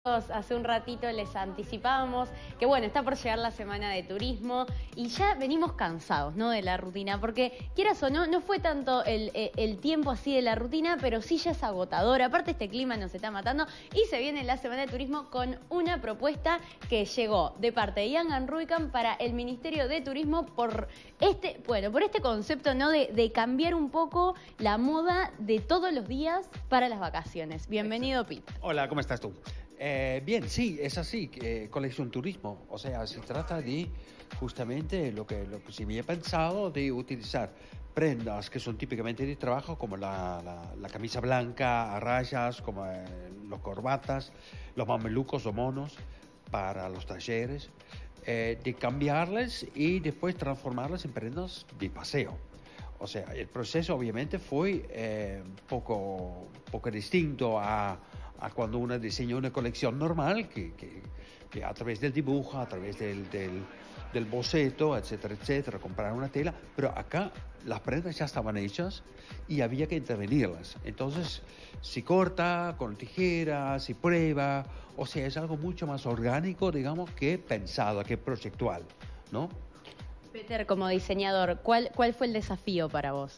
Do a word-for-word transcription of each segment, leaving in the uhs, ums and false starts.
Hace un ratito les anticipábamos que bueno, está por llegar la semana de turismo y ya venimos cansados, ¿no?, de la rutina, porque quieras o no, no fue tanto el, el, el tiempo así de la rutina, pero sí ya es agotador. Aparte este clima nos está matando y se viene la semana de turismo con una propuesta que llegó de parte de Jan and Ruykan para el Ministerio de Turismo por este, bueno, por este concepto, ¿no?, de, de cambiar un poco la moda de todos los días para las vacaciones. Bienvenido, Peter. Hola, ¿cómo estás tú? Eh, bien, sí, es así, eh, colección turismo, o sea, se trata de justamente lo que, lo que se me ha pensado de utilizar prendas que son típicamente de trabajo, como la, la, la camisa blanca a rayas, como eh, los corbatas, los mamelucos o monos para los talleres, eh, de cambiarles y después transformarlas en prendas de paseo. O sea, el proceso obviamente fue eh, un poco, poco distinto a, a cuando uno diseñó una colección normal, que, que, que a través del dibujo, a través del, del, del boceto, etcétera, etcétera, comprar una tela, pero acá las prendas ya estaban hechas y había que intervenirlas. Entonces, si corta con tijeras, si prueba, o sea, es algo mucho más orgánico, digamos, que pensado, que proyectual, ¿no? Peter, como diseñador, ¿cuál, ¿cuál fue el desafío para vos?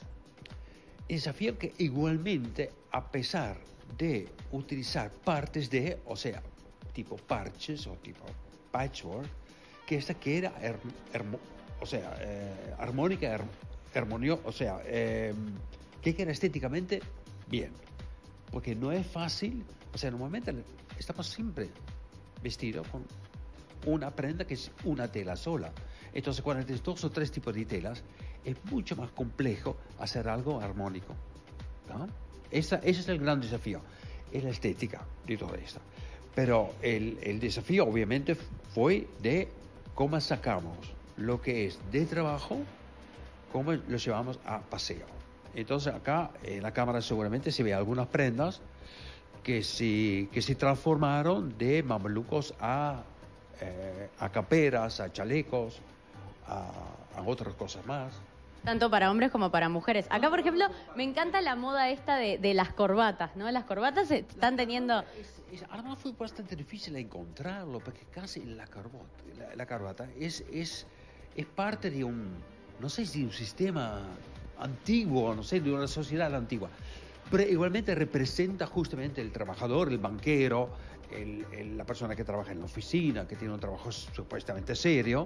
El desafío que igualmente, a pesar de utilizar partes de, o sea, tipo parches o tipo patchwork, que esta que era, her, hermo, o sea, eh, armónica, her, armonio, o sea, eh, que era estéticamente bien. Porque no es fácil, o sea, normalmente estamos siempre vestidos con una prenda que es una tela sola. Entonces, cuando tienes dos o tres tipos de telas, es mucho más complejo hacer algo armónico, ¿no? Esa, ese es el gran desafío, es la estética de todo esto. Pero el, el desafío, obviamente, fue de cómo sacamos lo que es de trabajo, cómo lo llevamos a paseo. Entonces, acá en la cámara seguramente se ve algunas prendas que se, que se transformaron de mamelucos a, eh, a camperas, a chalecos, A, a otras cosas más. Tanto para hombres como para mujeres. Acá, por ejemplo, me encanta la moda esta de, de las corbatas, ¿no? Las corbatas se están teniendo... Es, es, además fue bastante difícil encontrarlo, porque casi la corbata, la, la corbata es, es, es parte de un, no sé si de un sistema antiguo, no sé, de una sociedad antigua. Pero igualmente representa justamente el trabajador, el banquero, el, el, la persona que trabaja en la oficina, que tiene un trabajo supuestamente serio.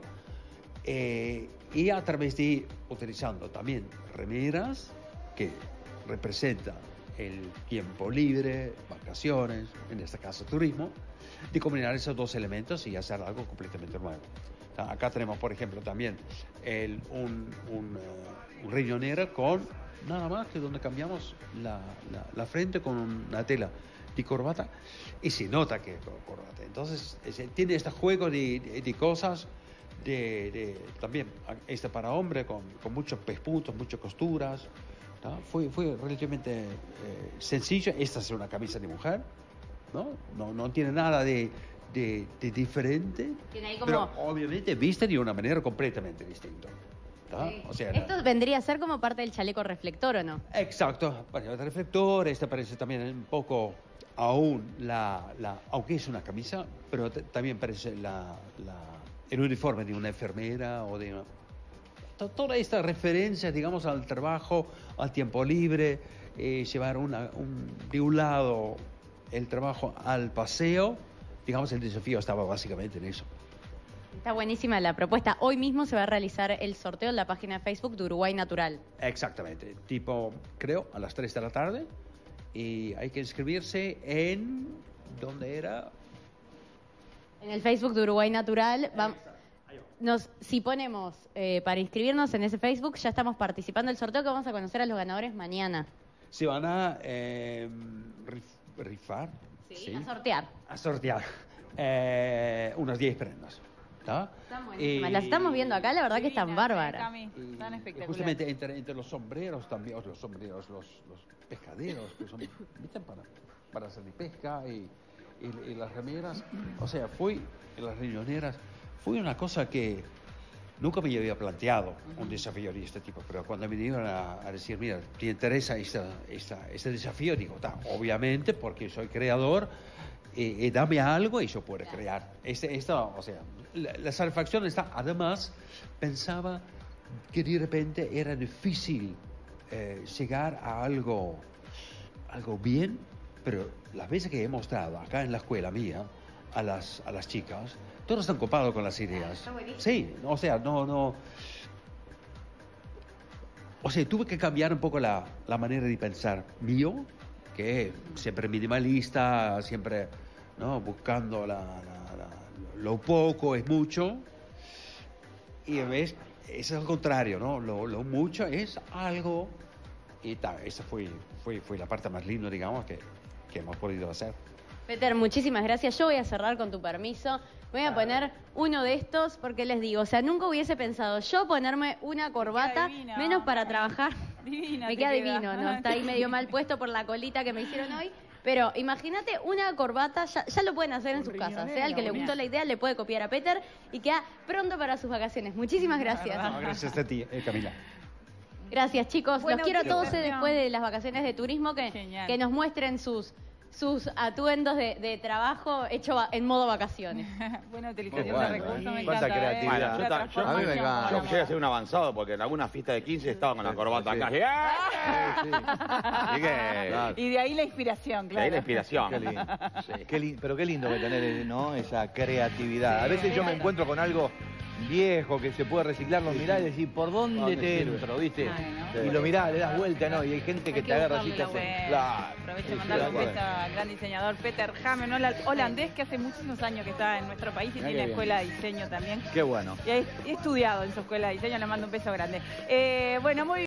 Eh, y a través de, utilizando también remeras que representan el tiempo libre, vacaciones, en este caso turismo, de combinar esos dos elementos y hacer algo completamente nuevo. Acá tenemos, por ejemplo, también el, un, un, uh, un riñonera con nada más que donde cambiamos la, la, la frente con una tela de corbata y se nota que es corbata. Entonces, es, tiene este juego de, de, de cosas. De, de, también esta para hombre con, con muchos pespuntos, muchas costuras, ¿no? Fue, fue relativamente eh, sencillo. Esta es una camisa de mujer, ¿no? No, no tiene nada de, de, de diferente, tiene ahí como... pero obviamente viste de una manera completamente distinta, ¿no? Sí. O sea, esto la... vendría a ser como parte del chaleco reflector, ¿o no? Exacto, bueno, el reflector, esta parece también un poco aún la, la aunque es una camisa, pero t- también parece la, la el uniforme de una enfermera o de una... Toda esta referencia, digamos, al trabajo, al tiempo libre, eh, llevar una, un, de un lado el trabajo al paseo, digamos, el desafío estaba básicamente en eso. Está buenísima la propuesta. Hoy mismo se va a realizar el sorteo en la página de Facebook de Uruguay Natural. Exactamente, tipo, creo, a las tres de la tarde, y hay que inscribirse en... ¿Dónde era? En el Facebook de Uruguay Natural, vamos, nos, si ponemos eh, para inscribirnos en ese Facebook, ya estamos participando del sorteo que vamos a conocer a los ganadores mañana. Se van a eh, rif, rifar. Sí, ¿sí? A sortear. A sortear eh, unas diez prendas. ¿Está? Están buenísimas. Las estamos viendo acá, la verdad sí, que están bárbaras. Están espectaculares. Justamente entre, entre los sombreros también, los sombreros, los, los pescaderos, que son, ¿viste? Para, para hacer de pesca y... Y, y las remeras, o sea, fui en las riñoneras, fue una cosa que nunca me había planteado, un desafío de este tipo, pero cuando me vinieron a, a decir, mira, ¿te interesa esta, esta, este desafío? Digo, ta, obviamente, porque soy creador y, y dame algo y yo puedo crear. Este, esto, o sea, la, la satisfacción está, además, pensaba que de repente era difícil eh, llegar a algo, algo bien, pero las veces que he mostrado acá en la escuela mía a las, a las chicas, todos están copados con las ideas. Sí, o sea, no, no... O sea, tuve que cambiar un poco la, la manera de pensar mío, que siempre minimalista, siempre, ¿no?, buscando la, la, la, lo poco es mucho. Y ves, es al contrario, ¿no? Lo, lo mucho es algo. Y tal, esa fue, fue, fue la parte más linda, digamos, que, que hemos podido hacer. Peter, muchísimas gracias. Yo voy a cerrar con tu permiso. Voy a poner uno de estos porque les digo, o sea, nunca hubiese pensado yo ponerme una corbata, divino, menos para trabajar. Divino, Me te queda queda. divino, ¿no? Está ahí medio mal puesto por la colita que me hicieron hoy. Pero imagínate una corbata, ya, ya lo pueden hacer en sus casas. Sea el que le gustó la idea, le puede copiar a Peter y queda pronto para sus vacaciones. Muchísimas gracias. No, gracias a ti, eh, Camila. Gracias, chicos. Buena Los quiero a todos eh, utilización. después de las vacaciones de turismo que, Genial. que nos muestren sus, sus atuendos de, de trabajo hecho va- en modo vacaciones. Buena utilización Bueno, de recursos, me cuánta encanta. ¿eh? creatividad. La Bueno, yo ta- yo- transformación a mí me con encanta. la Yo Yo llegué a moda. ser un avanzado porque en alguna fiesta de quince estaba con la corbata sí. acá. Y, ¡ah! Y que- Claro. Y de ahí la inspiración, de claro. ahí la inspiración. Qué lindo. Sí. Qué li- pero qué lindo que tener, ¿no?, esa creatividad. A veces yo me encuentro con algo viejo que se puede reciclar, lo mirás y decís, ¿por dónde ¿Dónde te sirve? entro? ¿Viste? Claro, Y lo mirás, le das vuelta, ¿no? Y hay gente que Hay te que agarra así y te buscarle la hace. vuelta. Claro. Aprovecho Sí, de sí, mandarle un de beso acuerdo. al gran diseñador Peter Hammond, hola- holandés, que hace muchísimos años que está en nuestro país y Mirá tiene qué bien. escuela de diseño también. Qué bueno. Y he he estudiado en su escuela de diseño, le mando un beso grande. Eh, bueno, muy